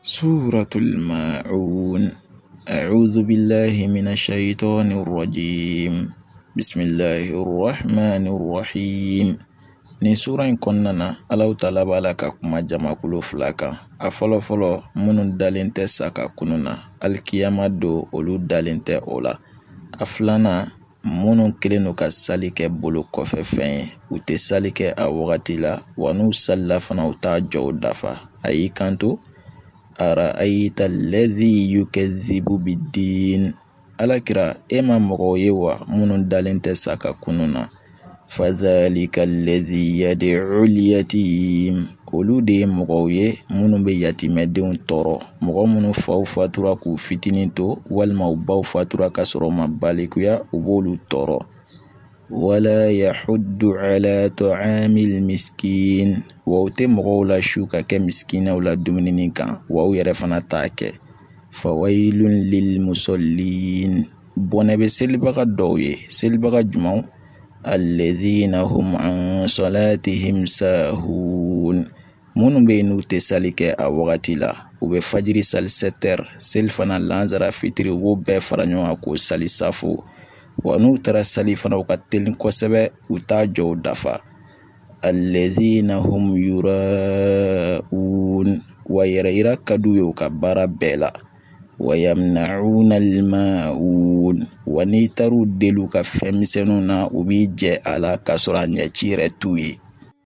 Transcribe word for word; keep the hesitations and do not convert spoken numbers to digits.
سورة الماعون. أعوذ بالله من الشيطان الرجيم. بسم الله الرحمن الرحيم. Ni sura in kɔnɔna na Alahu Taala b'a la ka kuma jamakulu fila kan. A fɔlɔ fɔlɔ minnu dalen tɛ sa ka kunu na alikiyama don olu dalen tɛ o la. A filanan minnu kelen don ka sali kɛ bolo kɔfɛ fɛn ye u tɛ sali kɛ a wagati la wa n'u salila fana u t'a jɔw dafa. A y'i kanto ara'ayta alladhi yukazzibu bid-din. Alakira e ma mɔgɔw ye wa minnu dalen tɛ sa ka kunu na. Fadhalika alladhi yad'u al-yatim. Olu de ye mɔgɔw ye minnu bɛ yatimɛdenw tɔɔrɔ, mɔgɔ minnu faw fatura k'u fitinin to walima u baw fatura ka sɔrɔ u ma balikuya u b'olu tɔɔrɔ. Wala yahuddu ala ta'amil miskin. Wa u tɛ mɔgɔw la su ka kɛ miskinaw la dumuni kan wa u yɛrɛ fana t'a kɛ. Fawailun lil musallin. Bɔnɛ bɛ selibaga dɔw ye, selibaga jumanw? Alladhina hum an salatihim sahun. Minnu bɛ yen n'u tɛ sali kɛ a wagati la, u bɛ fajiri sali sept heures, seli fana lansara fitiri u b'o bɛɛ fara ɲɔgɔn kan k'o sali safo. Wa n'u taara sali fana u ka teli kosɛbɛ u t'a jɔw dafa. Alladhina hum yura'un. Wa yɛrɛ yira ka d'u ye u ka baara bɛɛ la. Wa yamna'una al-ma'un. Wa n'i taar'u deli u ka fɛn misɛnninw na u b'i jɛ a la k'a sɔrɔ a ɲɛci yɛrɛ t'u ye.